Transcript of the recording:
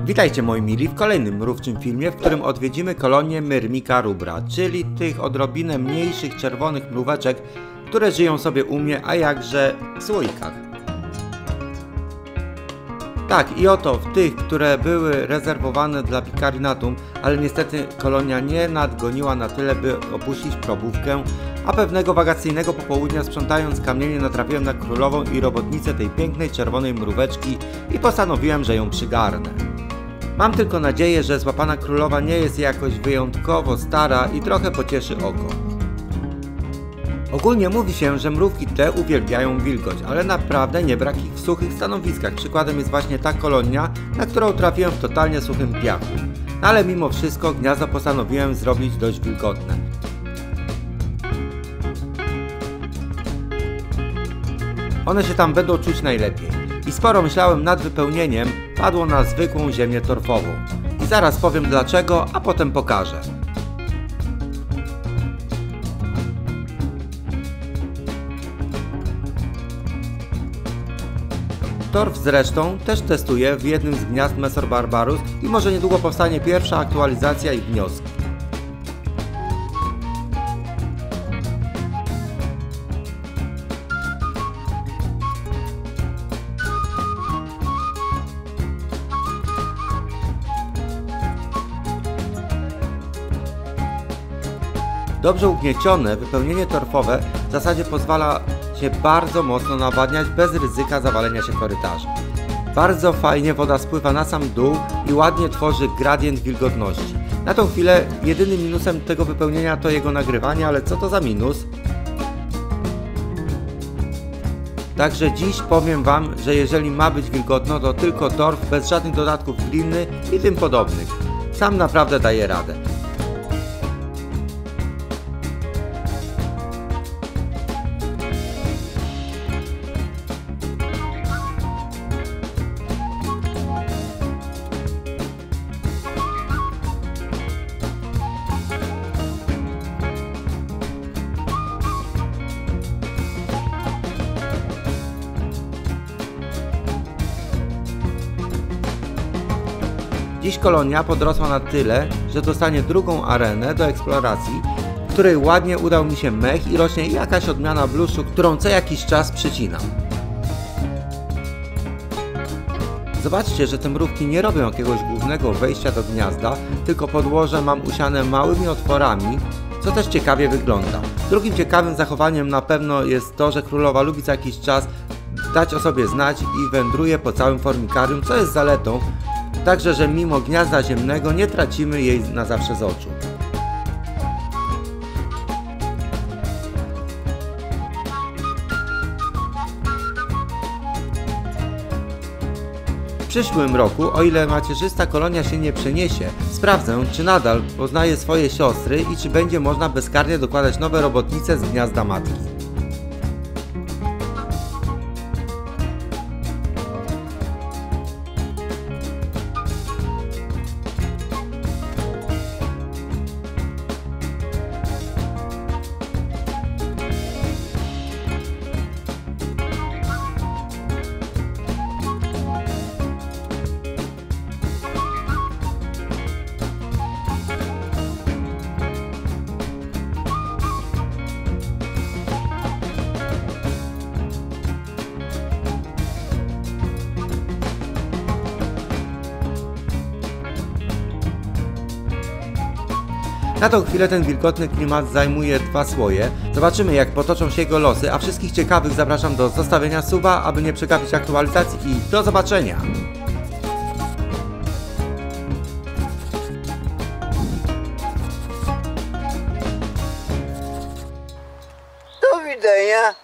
Witajcie moi mili w kolejnym mrówczym filmie, w którym odwiedzimy kolonię Myrmika rubra, czyli tych odrobinę mniejszych czerwonych mróweczek, które żyją sobie u mnie, a jakże w słoikach. Tak, i oto w tych, które były rezerwowane dla Picarinatum, ale niestety kolonia nie nadgoniła na tyle, by opuścić probówkę, a pewnego wakacyjnego popołudnia sprzątając kamienie natrafiłem na królową i robotnicę tej pięknej czerwonej mróweczki i postanowiłem, że ją przygarnę. Mam tylko nadzieję, że złapana królowa nie jest jakoś wyjątkowo stara i trochę pocieszy oko. Ogólnie mówi się, że mrówki te uwielbiają wilgoć, ale naprawdę nie brak ich w suchych stanowiskach. Przykładem jest właśnie ta kolonia, na którą trafiłem w totalnie suchym piachu. No ale mimo wszystko gniazdo postanowiłem zrobić dość wilgotne. One się tam będą czuć najlepiej. I sporo myślałem nad wypełnieniem, padło na zwykłą ziemię torfową. I zaraz powiem dlaczego, a potem pokażę. Torf zresztą też testuję w jednym z gniazd Mesor Barbarus i może niedługo powstanie pierwsza aktualizacja i wnioski. Dobrze ugniecione wypełnienie torfowe w zasadzie pozwala się bardzo mocno nawadniać bez ryzyka zawalenia się korytarzem. Bardzo fajnie woda spływa na sam dół i ładnie tworzy gradient wilgotności. Na tą chwilę jedynym minusem tego wypełnienia to jego nagrywanie, ale co to za minus? Także dziś powiem wam, że jeżeli ma być wilgotno, to tylko torf bez żadnych dodatków gliny i tym podobnych. Sam naprawdę daje radę. Dziś kolonia podrosła na tyle, że dostanie drugą arenę do eksploracji, w której ładnie udał mi się mech i rośnie jakaś odmiana bluszu, którą co jakiś czas przycinam. Zobaczcie, że te mrówki nie robią jakiegoś głównego wejścia do gniazda, tylko podłoże mam usiane małymi otworami, co też ciekawie wygląda. Drugim ciekawym zachowaniem na pewno jest to, że królowa lubi co jakiś czas dać o sobie znać i wędruje po całym formikarium, co jest zaletą, także że mimo gniazda ziemnego nie tracimy jej na zawsze z oczu. W przyszłym roku, o ile macierzysta kolonia się nie przeniesie, sprawdzę, czy nadal poznaje swoje siostry i czy będzie można bezkarnie dokładać nowe robotnice z gniazda matki. Na tą chwilę ten wilgotny klimat zajmuje 2 słoje. Zobaczymy, jak potoczą się jego losy, a wszystkich ciekawych zapraszam do zostawienia suba, aby nie przegapić aktualizacji i do zobaczenia! Do widzenia!